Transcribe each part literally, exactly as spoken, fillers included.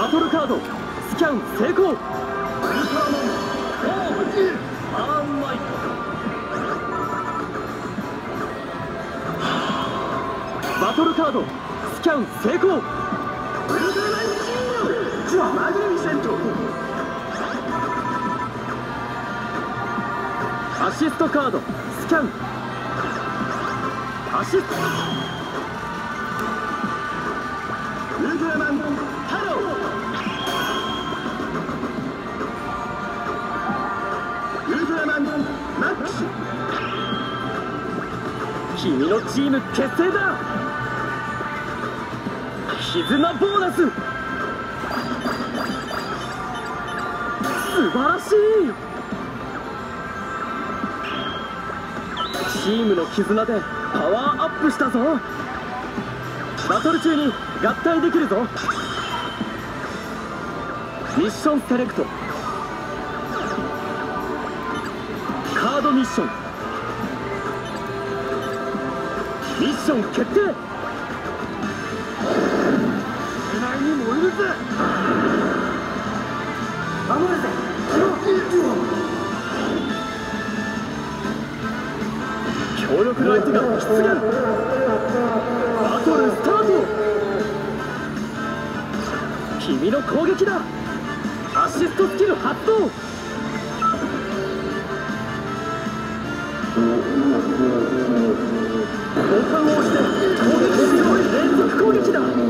バトルカードスキャン成功。ウルトラマンオーブアーンマイト。バトルカードスキャン成功。ウルトラマンチームザ・マグニフィセント。アシストカードスキャン。アシストウルトラマンハロー。ウルトラマンマックス。君のチーム結成だ。絆ボーナス。素晴らしい。チームの絆でパワーアップしたぞ。バトル中に合体できるぞ。ミッションセレクト。カードミッション。ミッション決定。世代に燃えるぜ。守るぜ。強力な相手が出現。バトルスタート。君の攻撃だ。アシストスキル発動。ボタンを押して攻撃しよう。連続攻撃だ。も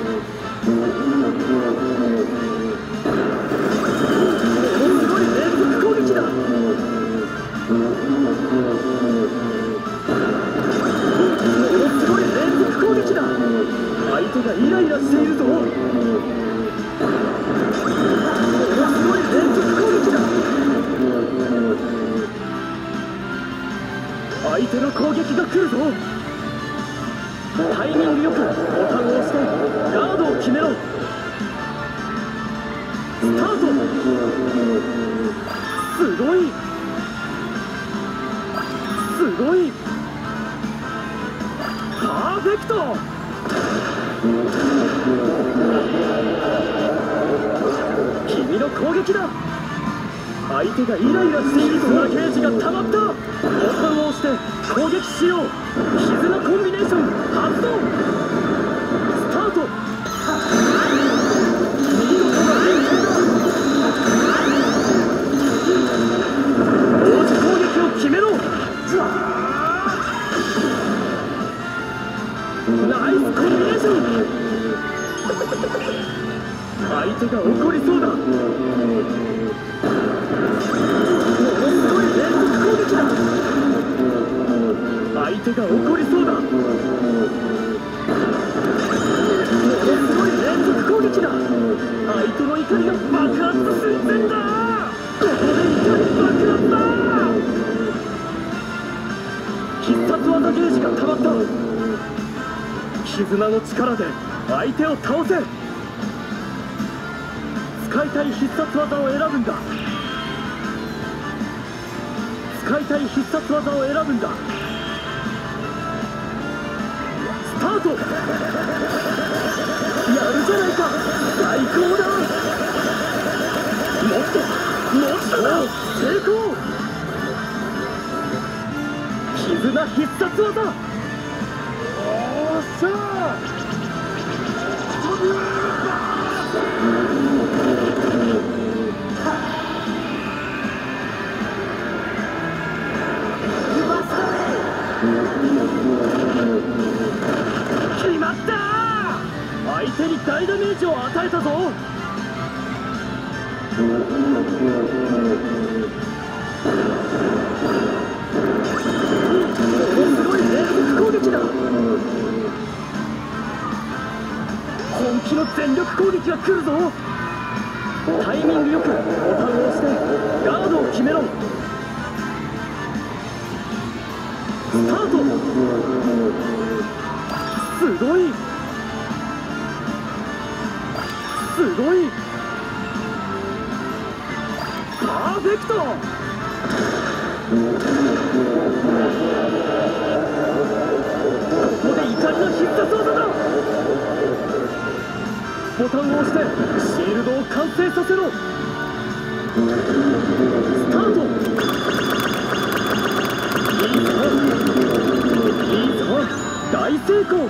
のすごい連続攻撃だ。ものすごい連続攻撃だ。相手がイライラしているぞ。ものすごい連続攻撃だ。相手の攻撃が来るぞ。タイミングよくボタンを押してガードを決めろ。スタート。すごいすごいパーフェクト。君の攻撃だ。相手がイライラしているとダゲージが溜まった。ボタンを押して攻撃しよう。絆コンビネーション発動。スタート。見事な連携だ。同時攻撃を決めろ。ナイスコンビネーション。相手が怒りそうだ。ものすごい連続攻撃だ。相手が怒りそうだ。ものすごい連続攻撃だ。相手の怒りが爆発寸前だ。ここで怒り爆発だ。必殺技ゲージが溜まった。絆の力で相手を倒せ。使いたい必殺技を選ぶんだ。使いたい必殺技を選ぶんだ。スタート。やるじゃないか。最高だ。もっともっとだ。成功。絆必殺技。おっしゃー。決まった。相手に大ダメージを与えたぞ。ものすごい連続攻撃だ。本気の全力攻撃が来るぞ。タイミングよくボタンを押してガードを決めろ。スタート。すごいすごいパーフェクト。ここで怒りの必殺技だ。 ボタンを押してシールドを完成させろ。スタート。いいぞいいぞ、大成功。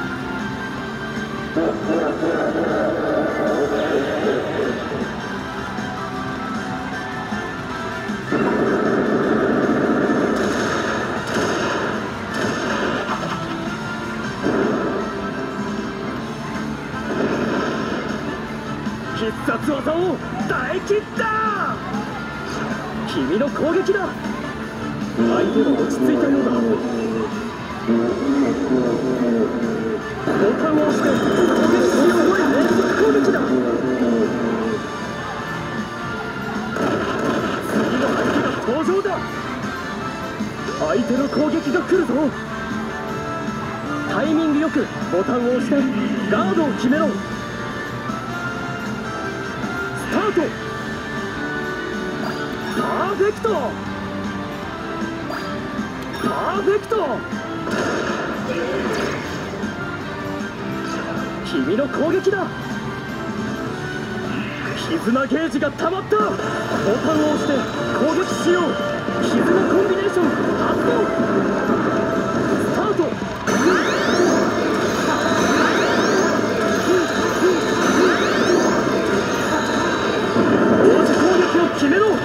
必殺技を耐え切った。君の攻撃だ。相手は落ち着いたようだ。ボタンを押して攻撃しよう。連続攻撃だ。次の相手が登場だ。相手の攻撃が来るぞ。タイミングよくボタンを押してガードを決めろ。スタート。パーフェクトパーフェクト。君の攻撃だ。絆ゲージが溜まった。ボタンを押して攻撃しよう。絆コンビネーション発動。スタート。同時攻撃を決めろ。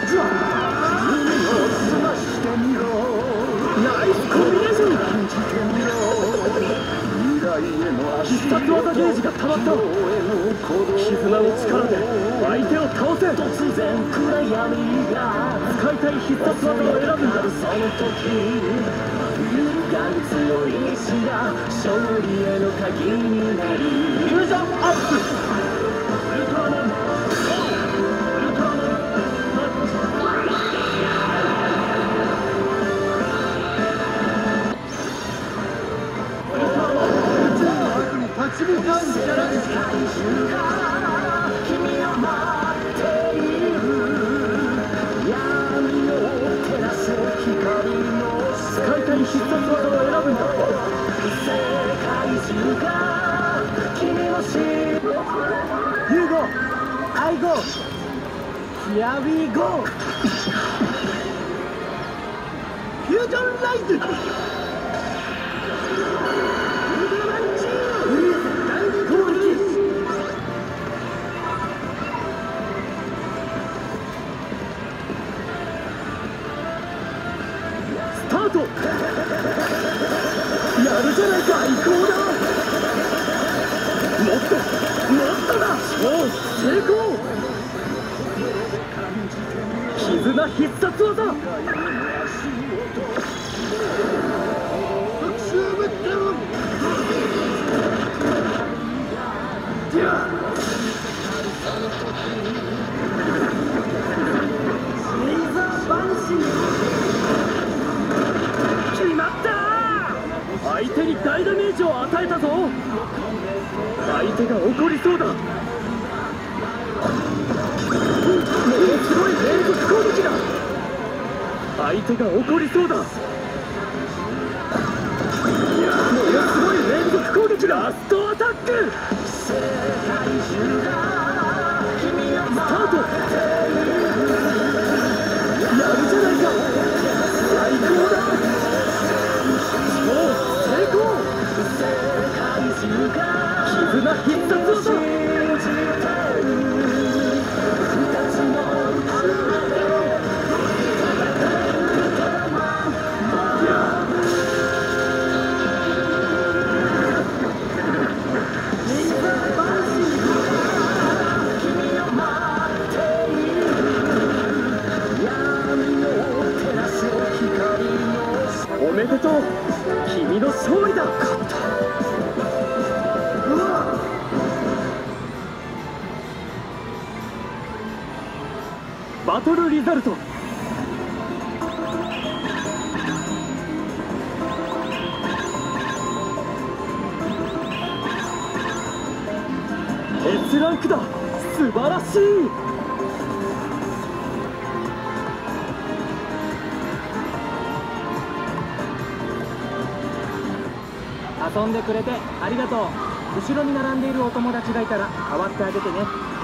ナイスコンビネーション。必殺技ゲージが溜まった。絆の力で相手を倒せ。突然暗闇が使いたい必殺技を選ぶんだ。その時揺るがる強い意志が勝利への鍵になる。フュージョンアップ。ウルトラマンウルトラマン立ち向かうんじゃない。君を待っている。闇を照らす光の使いたい必殺技を選ぶんだ。世界中が君を知る。ユーゴ、アイゴー、ヒアウィーゴー。フュージョンライズ。スタート。やるじゃないか。最高だ。もっともっとだ。おう、成功。絆必殺技。決まった。相手に大ダメージを与えたぞ。相手が怒りそうだ。ものすごい連続攻撃だ。相手が怒りそうだ。ものすごい連続攻撃だ。ラストアタック。スタート。やるじゃないか。最高だ。超成功。絆必殺技。おめでとう。君の勝利だ。バトルリザルト。S ランクだ。素晴らしい。 遊んでくれてありがとう。 後ろに並んでいるお友達がいたら代わってあげてね。